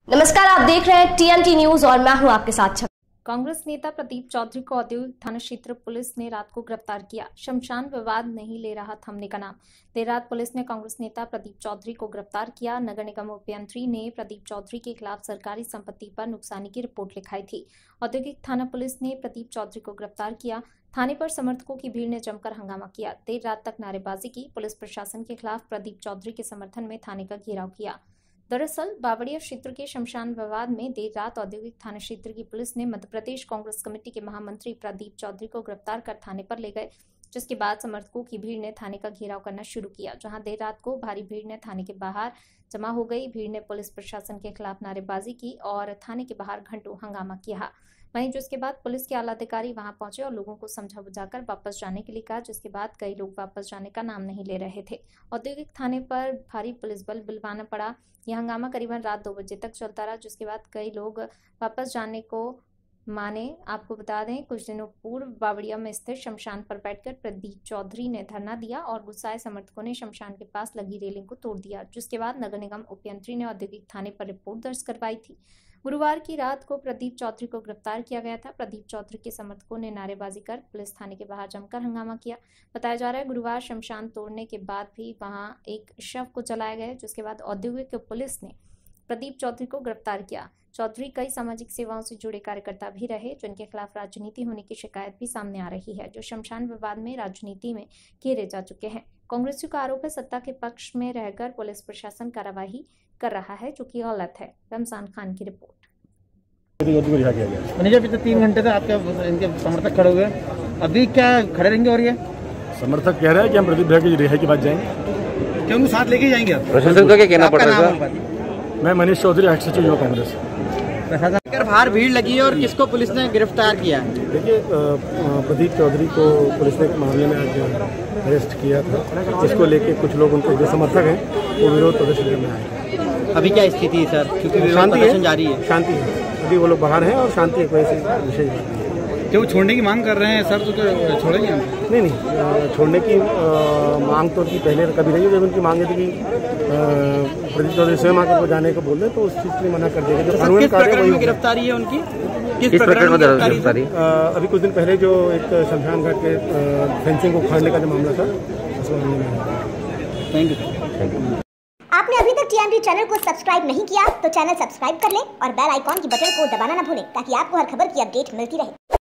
नमस्कार, आप देख रहे हैं टीएमटी न्यूज और मैं हूं आपके साथ छवि। कांग्रेस नेता प्रदीप चौधरी को औद्योगिक थाना क्षेत्र पुलिस ने रात को गिरफ्तार किया। शमशान विवाद नहीं ले रहा थमने का नाम। देर रात पुलिस ने कांग्रेस नेता प्रदीप चौधरी को गिरफ्तार किया। नगर निगम उपयंत्री ने प्रदीप चौधरी के खिलाफ सरकारी संपत्ति पर नुकसानी की रिपोर्ट लिखाई थी। औद्योगिक थाना पुलिस ने प्रदीप चौधरी को गिरफ्तार किया। थाने पर समर्थकों की भीड़ ने जमकर हंगामा किया। देर रात तक नारेबाजी की। पुलिस प्रशासन के खिलाफ प्रदीप चौधरी के समर्थन में थाने का घेराव किया। दरअसल बावड़िया क्षेत्र के शमशान विवाद में देर रात औद्योगिक थाना क्षेत्र की पुलिस ने मध्य प्रदेश कांग्रेस कमेटी के महामंत्री प्रदीप चौधरी को गिरफ्तार कर थाने पर ले गए, जिसके बाद समर्थकों की भीड़ ने थाने का घेराव करना शुरू किया। जहां देर रात को भारी भीड़ ने थाने के बाहर जमा हो गई। भीड़ ने पुलिस प्रशासन के खिलाफ नारेबाजी की और थाने के बाहर घंटों हंगामा किया। वहीं जिसके बाद पुलिस के आला अधिकारी वहां पहुंचे और लोगों को समझा बुझाकर वापस जाने के लिए कहा, जिसके बाद कई लोग वापस जाने का नाम नहीं ले रहे थे। औद्योगिक थाने पर भारी पुलिस बल बुलवाना पड़ा। यह हंगामा करीबन रात 2 बजे तक चलता रहा, जिसके बाद कई लोग वापस जाने को माने। आपको बता दें, कुछ दिनों पूर्व बावड़िया में स्थित शमशान पर बैठकर प्रदीप चौधरी ने धरना दिया और गुस्साए समर्थकों ने शमशान के पास लगी रेलिंग को तोड़ दिया, जिसके बाद नगर निगम उपयंत्री ने औद्योगिक थाने पर रिपोर्ट दर्ज करवाई थी। गुरुवार की रात को प्रदीप चौधरी को गिरफ्तार किया गया था। प्रदीप चौधरी के समर्थकों ने नारेबाजी कर पुलिस थाने के बाहर जमकर हंगामा किया। बताया जा रहा है, गुरुवार शमशान तोड़ने के बाद भी वहां एक शव को जलाया गया, जिसके बाद औद्योगिक पुलिस ने प्रदीप चौधरी को गिरफ्तार किया। चौधरी कई सामाजिक सेवाओं से जुड़े कार्यकर्ता भी रहे, जिनके खिलाफ राजनीति होने की शिकायत भी सामने आ रही है, जो शमशान विवाद में राजनीति में घेरे जा चुके हैं। कांग्रेसियों का आरोप है, सत्ता के पक्ष में रहकर पुलिस प्रशासन कार्रवाई कर रहा है, जो कि गलत है। रमजान खान की रिपोर्ट। मैनेजर पिछले 3 घंटे से आपके इनके समर्थक खड़े हुए, अभी क्या खड़े रहेंगे? और ये समर्थक कह रहे हैं कि हम प्रदीप भैया की रिहाई के बाद जाएंगे। क्यों साथ लेके जाएंगे? प्रशासन को क्या कहना पड़ रहा है? मैं मनीष चौधरी, एक्स सचिव युवा कांग्रेस। प्रशासन बाहर भीड़ लगी है और किसको पुलिस ने गिरफ्तार किया है? देखिए, प्रदीप चौधरी को पुलिस ने एक मामले में आज अरेस्ट किया था, जिसको लेके कुछ लोग, उनके जो समर्थक हैं, वो विरोध प्रदर्शन करने आए। अभी क्या स्थिति है सर? क्योंकि विरोध प्रदर्शन जारी है। शांति है, अभी वो लोग बाहर हैं और शांति एक वजह से विशेष बात नहीं है। क्या वो छोड़ने की मांग कर रहे हैं सर? तो छोड़ेंगे हम? नहीं, छोड़ने की मांग तो उनकी पहले कभी रही है। जब उनकी मांग थी कि प्रदीप चौधरी स्वयं आकर को जाने को बोल रहे, तो उस चीज़ की मना कर देगा। जो कानूनी कार्रवाई में गिरफ्तारी है उनकी, किस प्रकरण में गिरफ्तारी? अभी कुछ दिन पहले जो एक शमशान घाट के फेंसिंग को उखाड़ने का जो मामला था, उस मामले में। Thank you. आपने अभी तक टीएमटी चैनल को सब्सक्राइब नहीं किया तो चैनल सब्सक्राइब कर लें और बेल आइकॉन की बटन को दबाना ना भूलें, ताकि आपको हर खबर की अपडेट मिलती रहे।